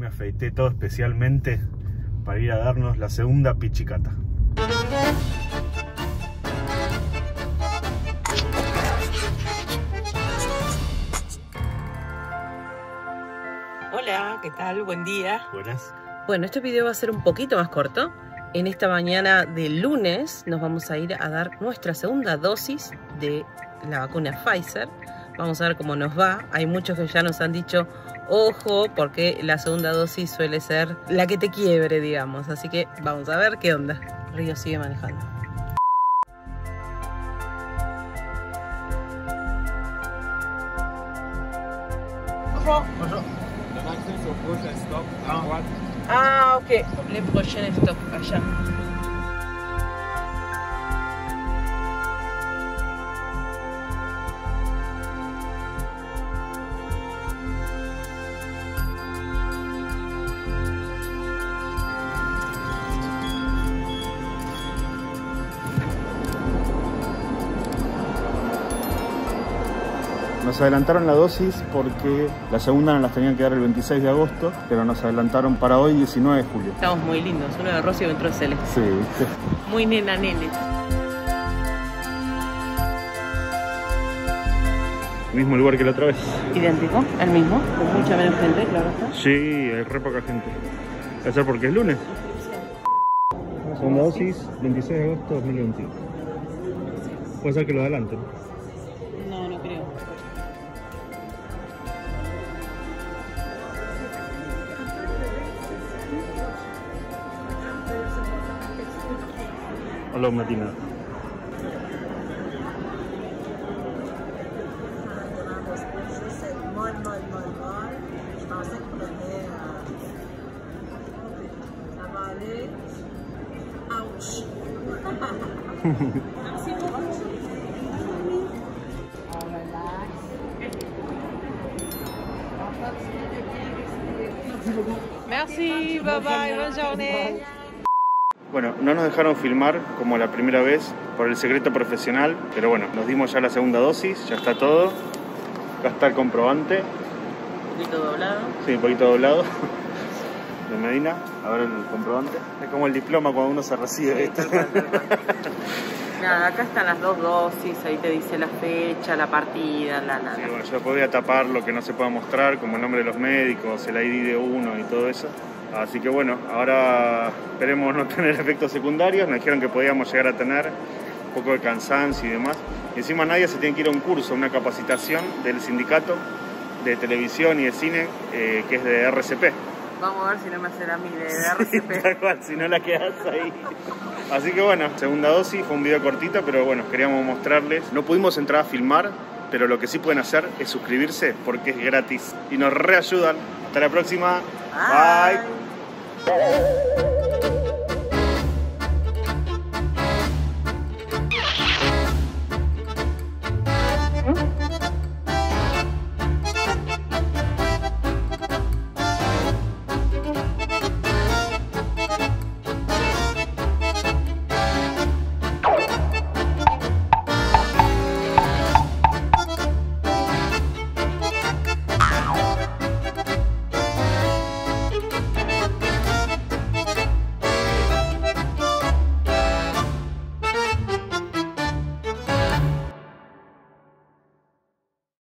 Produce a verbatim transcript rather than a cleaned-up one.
me afeité todo especialmente para ir a darnos la segunda pichicata. Hola, ¿qué tal? Buen día. Buenas. Bueno, este video va a ser un poquito más corto. En esta mañana de lunes nos vamos a ir a dar nuestra segunda dosis de la vacuna Pfizer. Vamos a ver cómo nos va. Hay muchos que ya nos han dicho, ojo, porque la segunda dosis suele ser la que te quiebre, digamos. Así que vamos a ver qué onda. Río sigue manejando. Bonjour. Bonjour. Ah, ok. Le prochain stop, allá. Nos adelantaron la dosis porque la segunda nos las tenían que dar el veintiséis de agosto, pero nos adelantaron para hoy, diecinueve de julio. Estamos muy lindos, uno de rosa y otro de celeste. Sí. Muy nena nene. Mismo lugar que la otra vez. Idéntico, el mismo, con mucha menos gente, claro está. Sí, hay re poca gente. ¿Va a ser porque es lunes? Segunda dosis, veintiséis de agosto de dos mil veintiuno. Puede ser que lo adelanten. No, no creo. Hola, Matina. Merci, bye bye, bonne journée. Bueno, no nos dejaron filmar como la primera vez por el secreto profesional, pero bueno, nos dimos ya la segunda dosis, ya está todo. Acá está el comprobante. Un poquito doblado. Sí, un poquito doblado. De Medina, a ver el comprobante. Es como el diploma cuando uno se recibe. Sí, tal cual, tal cual. Nada, acá están las dos dosis, ahí te dice la fecha, la partida, la nada. Sí, bueno, yo podía tapar lo que no se pueda mostrar, como el nombre de los médicos, el I D de uno y todo eso. Así que bueno, ahora esperemos no tener efectos secundarios. Nos dijeron que podíamos llegar a tener un poco de cansancio y demás. Y encima nadie se tiene que ir a un curso, una capacitación del sindicato de televisión y de cine, eh, que es de R C P. Vamos a ver si no me hace a mí de R C P. Sí, tal cual, si no la quedas ahí. Así que bueno, segunda dosis, fue un video cortito, pero bueno, queríamos mostrarles. No pudimos entrar a filmar, pero lo que sí pueden hacer es suscribirse porque es gratis y nos reayudan. Hasta la próxima. Bye. Bye.